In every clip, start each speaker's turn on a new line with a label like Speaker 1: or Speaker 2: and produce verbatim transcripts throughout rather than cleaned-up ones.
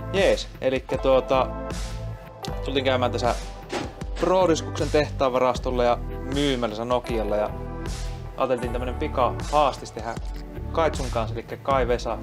Speaker 1: Jees, eli tuota, tultiin käymään tässä Pro-diskuksen tehtaanvarastolla ja myymälässä Nokialla ja ajateltiin tämmönen pika haastis tehdä Kaitsun kanssa, eli Kai Vesa,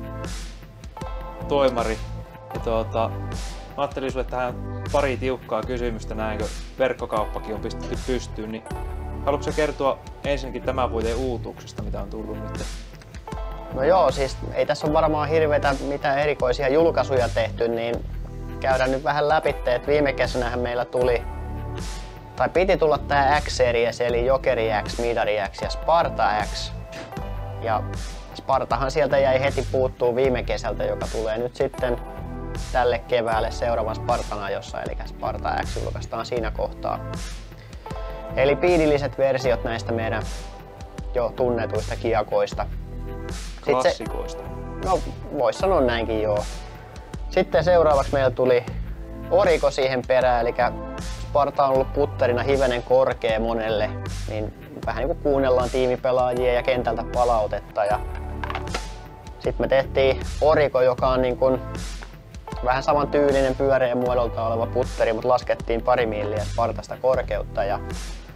Speaker 1: toimari. Ja tuota, mä ajattelin sulle tähän pari tiukkaa kysymystä näin, kun verkkokauppakin on pistetty pystyyn, niin haluatko sä kertoa ensinnäkin tämän vuoden uutuuksista, mitä on tullut nyt?
Speaker 2: No joo, siis ei tässä ole varmaan hirveitä mitään erikoisia julkaisuja tehty, niin käydään nyt vähän läpi, että viime kesänähän meillä tuli, tai piti tulla tää X-series, eli Jokeri X, Midari X ja Sparta X. Ja Spartahan sieltä jäi heti puuttuu viime kesältä, joka tulee nyt sitten tälle keväälle seuraavan Spartan ajossa, eli Sparta X julkaistaan siinä kohtaa. Eli piidilliset versiot näistä meidän jo tunnetuista kiakoista.
Speaker 1: Klassikoista.
Speaker 2: Se, no, vois sanoa näinkin joo. Sitten seuraavaksi meillä tuli Oriko siihen perään, eli Sparta on ollut putterina hivenen korkea monelle, niin vähän niin kuin kuunnellaan tiimipelaajia ja kentältä palautetta. Ja sitten me tehtiin Oriko, joka on niin kuin vähän saman tyylinen pyöreä muodolta oleva putteri, mutta laskettiin pari milliä Spartasta korkeutta. Ja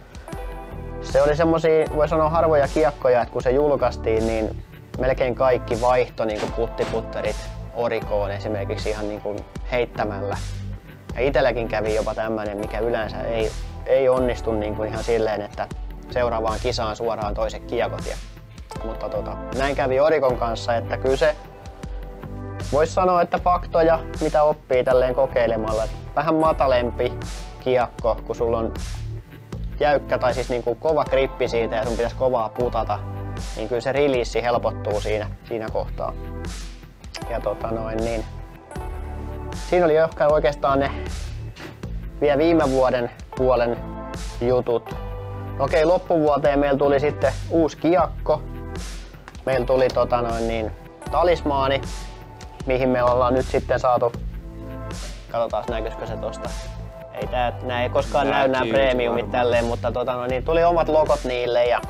Speaker 2: se oli semmosia, voi sanoa, harvoja kiekkoja, että kun se julkaistiin, niin melkein kaikki vaihto niin kuin puttiputterit Orikoon esimerkiksi ihan niin kuin heittämällä. Ja itselläkin kävi jopa tämmöinen, mikä yleensä ei, ei onnistu niin kuin ihan silleen, että seuraavaan kisaan suoraan toiset kiekot. Ja, mutta tota, näin kävi Orikon kanssa, että kyllä se voisi sanoa, että faktoja, mitä oppii tälleen kokeilemalla. Vähän matalempi kiekko, kun sulla on jäykkä tai siis niin kuin kova grippi siitä ja sun pitäisi kovaa putata, niin kyllä se release helpottuu siinä, siinä kohtaa. Ja tota noin, niin siinä oli ehkä oikeastaan ne vielä viime vuoden puolen jutut. Okei, loppuvuoteen meillä tuli sitten uusi kiekko. Meillä tuli tota noin, niin, talismaani, mihin me ollaan nyt sitten saatu. Katsotaan näkyisikö se tosta. Ei tää, nää ei koskaan Näkyy, näy nämä premiumit tälleen, mutta tota noin, niin tuli omat logot niille. Ja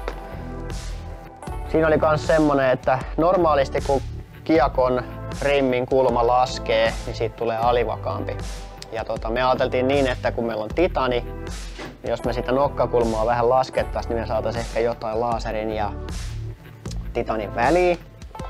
Speaker 2: siinä oli kans semmonen, että normaalisti kun kiekon rimmin kulma laskee, niin siitä tulee alivakaampi. Ja tota, me ajateltiin niin, että kun meillä on titani, niin jos me sitä nokkakulmaa vähän laskettaisiin, niin me saataisiin ehkä jotain laaserin ja titanin väliin.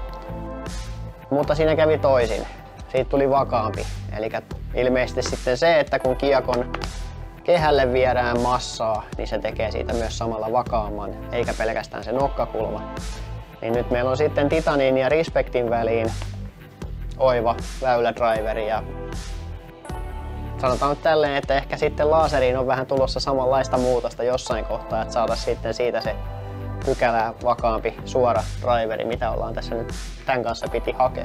Speaker 2: Mutta siinä kävi toisin. Siitä tuli vakaampi. Eli ilmeisesti sitten se, että kun kiekon kehälle viedään massaa, niin se tekee siitä myös samalla vakaamman, eikä pelkästään se nokkakulma. Niin nyt meillä on sitten titanin ja Respectin väliin oiva väylädriveri ja sanotaan nyt tälleen, että ehkä sitten laaseriin on vähän tulossa samanlaista muutosta jossain kohtaa, että saataisiin sitten siitä se pykälää vakaampi suora driveri, mitä ollaan tässä nyt tämän kanssa piti hakea.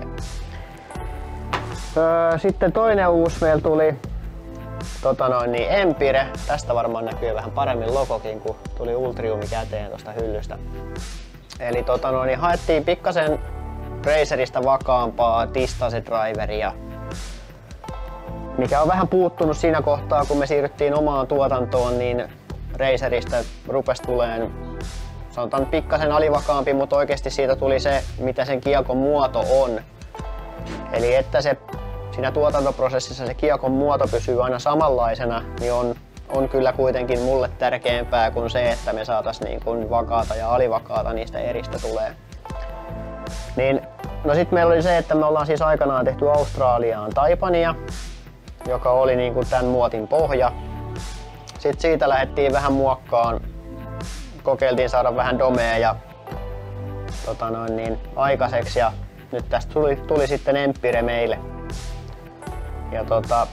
Speaker 2: Öö, sitten toinen uusi meillä tuli tota noin, niin Empire. Tästä varmaan näkyy vähän paremmin logokin, kun tuli Ultriumi käteen tuosta hyllystä. Eli tota noin, niin haettiin pikkasen Razerista vakaampaa distance-driveria, mikä on vähän puuttunut siinä kohtaa, kun me siirryttiin omaan tuotantoon, niin Razerista rupesi tulemaan, sanotaan pikkasen alivakaampi, mutta oikeasti siitä tuli se, mitä sen kiekon muoto on. Eli että se siinä tuotantoprosessissa se kiekon muoto pysyy aina samanlaisena, niin on, on kyllä kuitenkin mulle tärkeämpää kuin se, että me saataisiin niin kuin vakaata ja alivakaata niistä eristä tulee. Niin, no sit meillä oli se, että me ollaan siis aikanaan tehty Australiaan Taipania, joka oli niin kuin tämän muotin pohja. Sitten siitä lähdettiin vähän muokkaan, kokeiltiin saada vähän domea ja tota noin, niin, aikaiseksi ja nyt tästä tuli, tuli sitten Empire meille. Ja tota,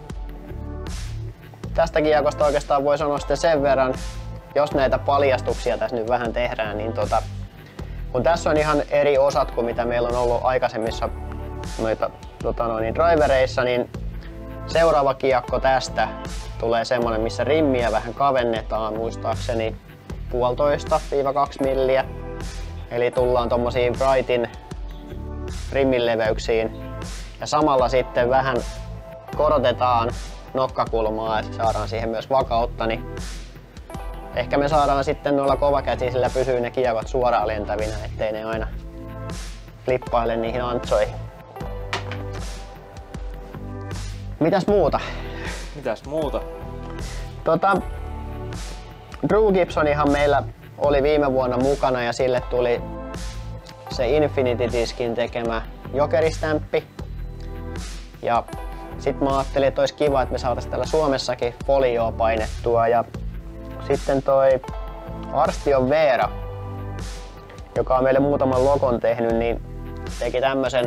Speaker 2: tästä kiekosta oikeastaan voi sanoa sitten sen verran, jos näitä paljastuksia tässä nyt vähän tehdään, niin tota, kun tässä on ihan eri osat kuin mitä meillä on ollut aikaisemmissa noita, tota noin, drivereissa, niin seuraava kiekko tästä tulee semmonen, missä rimmiä vähän kavennetaan, muistaakseni puolitoista kaksi milliä. Eli tullaan tommosiin Brightin rimmin leveyksiin ja samalla sitten vähän korotetaan nokkakulmaa, että saadaan siihen myös vakautta, niin ehkä me saadaan sitten noilla kovakätisillä pysyä ne kiekot suoraan lentävinä, ettei ne aina flippaile niihin antsoihin. Mitäs muuta?
Speaker 1: Mitäs muuta?
Speaker 2: Tota, Drew Gibsonihan meillä oli viime vuonna mukana ja sille tuli se Infinity Diskin tekemä jokeristämppi. Ja sit mä ajattelin, että olisi kiva, että me saatais täällä Suomessakin folioa painettua. Ja sitten toi Arstion Veera, joka on meille muutaman logon tehnyt, niin teki tämmösen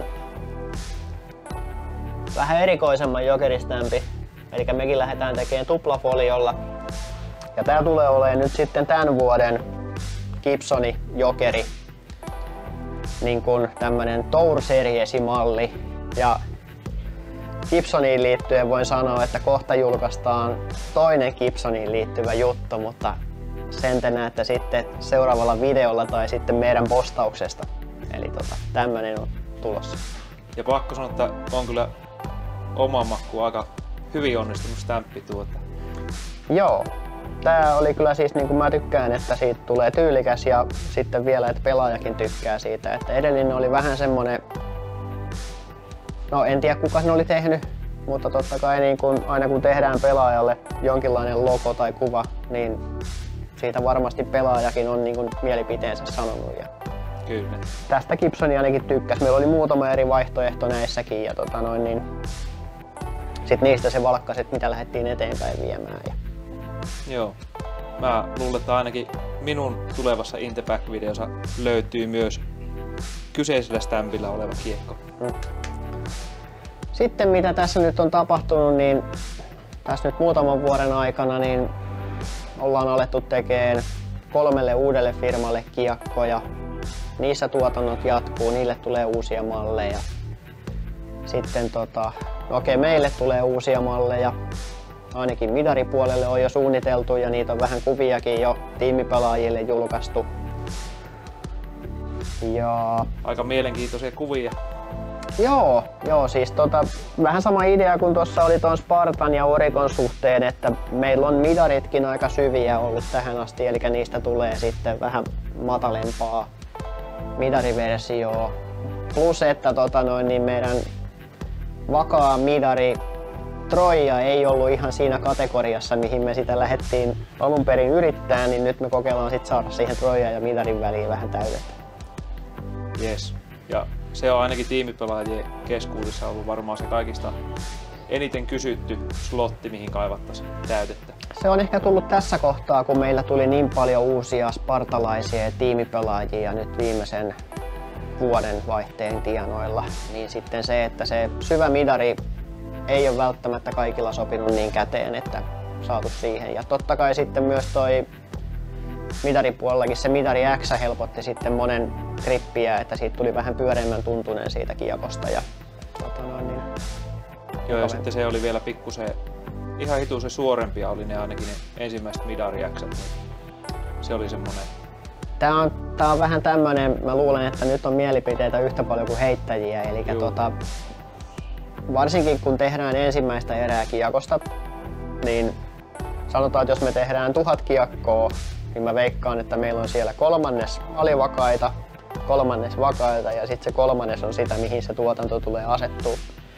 Speaker 2: vähän erikoisemman jokeristämpi. Eli mekin lähdetään tekemään tuplafoliolla. Ja tää tulee olemaan nyt sitten tämän vuoden Gibsoni jokeri. Niin kuin tämmönen Tour Series-malli. Ja Gibsoniin liittyen voin sanoa, että kohta julkaistaan toinen Gibsoniin liittyvä juttu, mutta sen te näette sitten seuraavalla videolla tai sitten meidän postauksesta. Eli tota, tämmönen on tulossa.
Speaker 1: Ja pakko sanoa, että on kyllä oma makku aika hyvin onnistunut stämppituote.
Speaker 2: Joo. Tää oli kyllä siis, niin kuin mä tykkään, että siitä tulee tyylikäs ja sitten vielä, että pelaajakin tykkää siitä. Että edellinen oli vähän semmonen, no en tiedä kuka sen oli tehnyt, mutta totta kai niin kun, aina kun tehdään pelaajalle jonkinlainen logo tai kuva, niin siitä varmasti pelaajakin on niin kun mielipiteensä sanonut. Ja
Speaker 1: kyllä.
Speaker 2: Tästä Gibsoni ainakin tykkäsi. Meillä oli muutama eri vaihtoehto näissäkin ja tota noin, niin sit niistä se valkkasi, että mitä lähdettiin eteenpäin viemään. Ja
Speaker 1: joo. Mä luulen, että ainakin minun tulevassa Intepack-videossa löytyy myös kyseisellä stämpillä oleva kiekko.
Speaker 2: Mm. Sitten mitä tässä nyt on tapahtunut, niin tässä nyt muutaman vuoden aikana niin ollaan alettu tekemään kolmelle uudelle firmalle kiekkoja. Niissä tuotannot jatkuu, niille tulee uusia malleja. Sitten tota, no okei, meille tulee uusia malleja. Ainakin midaripuolelle on jo suunniteltu ja niitä on vähän kuviakin jo tiimipelaajille julkaistu. Ja
Speaker 1: aika mielenkiintoisia kuvia.
Speaker 2: Joo, joo siis tota, vähän sama idea kuin tuossa oli tuon Spartan ja Oricon suhteen, että meillä on midaritkin aika syviä ollut tähän asti, eli niistä tulee sitten vähän matalempaa midariversioa. Plus että tota noin, niin meidän vakaa midari Troja ei ollut ihan siinä kategoriassa, mihin me sitä lähdettiin alun perin yrittää, niin nyt me kokeillaan sit saada siihen Troja ja midarin väliin vähän täydettä.
Speaker 1: Yes. Ja se on ainakin tiimipelaajien keskuudessa ollut varmaan se kaikista eniten kysytty slotti, mihin kaivattaisiin täytettä.
Speaker 2: Se on ehkä tullut tässä kohtaa, kun meillä tuli niin paljon uusia spartalaisia ja tiimipelaajia nyt viimeisen vuoden vaihteen tienoilla, niin sitten se, että se syvä midari ei ole välttämättä kaikilla sopinut niin käteen, että saatu siihen. Ja totta kai sitten myös toi midaripuolellakin se midari X helpotti sitten monen grippiä, että siitä tuli vähän pyöreämmän tuntunen siitä kiekosta. Ja, tota noin, niin,
Speaker 1: joo, ja sitten se oli vielä pikkusen, ihan hituisen suorempia oli ne ainakin ne ensimmäiset midari X:t. Se oli semmonen.
Speaker 2: Tää on, tää on vähän tämmönen, mä luulen, että nyt on mielipiteitä yhtä paljon kuin heittäjiä, eli tota, varsinkin kun tehdään ensimmäistä erää kiekosta, niin sanotaan, että jos me tehdään tuhat kiekkoa, niin mä veikkaan, että meillä on siellä kolmannes alivakaita, kolmannes vakaita ja sitten se kolmannes on sitä, mihin se tuotanto tulee asettua.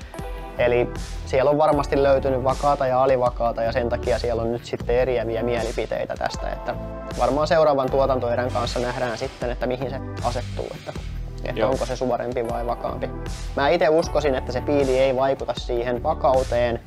Speaker 2: Eli siellä on varmasti löytynyt vakaata ja alivakaata ja sen takia siellä on nyt sitten eriäviä mielipiteitä tästä, että varmaan seuraavan tuotantoerän kanssa nähdään sitten, että mihin se asettuu, että, että onko se suorempi vai vakaampi. Mä itse uskoisin, että se piili ei vaikuta siihen vakauteen,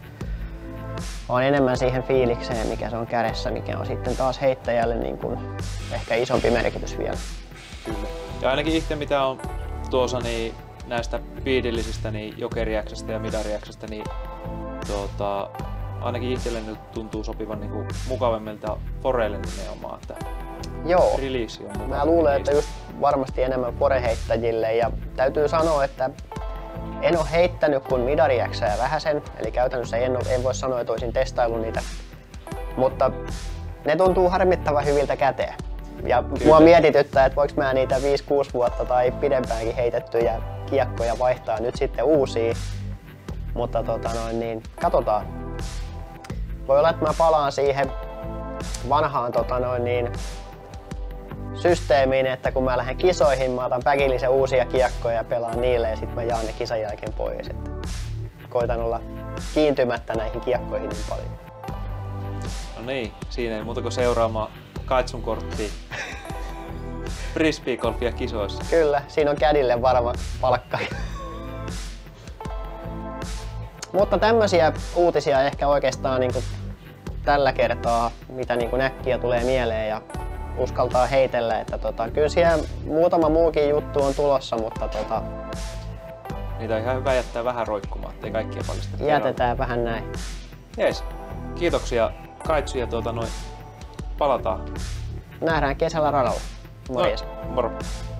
Speaker 2: vaan enemmän siihen fiilikseen, mikä se on kädessä, mikä on sitten taas heittäjälle niin kuin ehkä isompi merkitys vielä.
Speaker 1: Kyllä. Ja ainakin itse mitä on tuossa niin näistä piidillisistä niin jokeriäksästä ja midariäksästä, niin tuota, ainakin itselle nyt tuntuu sopivan niin kuin mukavemmilta foreille nimenomaan, että
Speaker 2: joo.
Speaker 1: Release on
Speaker 2: Mä luulen, että just varmasti enemmän foreheittäjille ja täytyy sanoa, että en ole heittänyt kuin midariäksää vähäsen, eli käytännössä en, ole, en voi sanoa, että olisin testaillut niitä, mutta ne tuntuu harmittavan hyviltä käteen. Ja kyllä. Mua mietityttää, että voiko mä niitä viisi kuusi vuotta tai pidempäänkin heitettyjä kiekkoja vaihtaa nyt sitten uusia, mutta tota noin, niin katsotaan. Voi olla, että mä palaan siihen vanhaan tota noin, niin, systeemiin, että kun mä lähden kisoihin, mä otan päkillisen uusia kiekkoja ja pelaan niille ja sitten mä jaan ne kisan jälkeen pois. Että koitan olla kiintymättä näihin kiekkoihin niin paljon.
Speaker 1: No niin, siinä ei muuta kuin seuraamaan Kaitsun korttia frisbeegolfia kisoissa.
Speaker 2: Kyllä, siinä on kädille varma palkka. Mutta tämmöisiä uutisia ehkä oikeastaan niin kuin tällä kertaa, mitä niin kuin äkkiä tulee mieleen ja uskaltaa heitellä. Että tota, kyllä siellä muutama muukin juttu on tulossa, mutta tota,
Speaker 1: Niitä on ihan hyvä jättää vähän roikkumaan, ettei kaikkia paljasteta.
Speaker 2: jätetään vähän näin.
Speaker 1: Jees. Kiitoksia Kaitsu ja tuota noin. Palataan.
Speaker 2: Nähdään kesällä radalla. Morjes.
Speaker 1: No, moro.